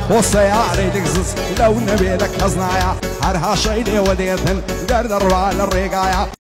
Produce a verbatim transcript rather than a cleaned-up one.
والسيارة تقزز لو نبي لك خزنايا هرها شيلي وديثن قرد الروال الرقايا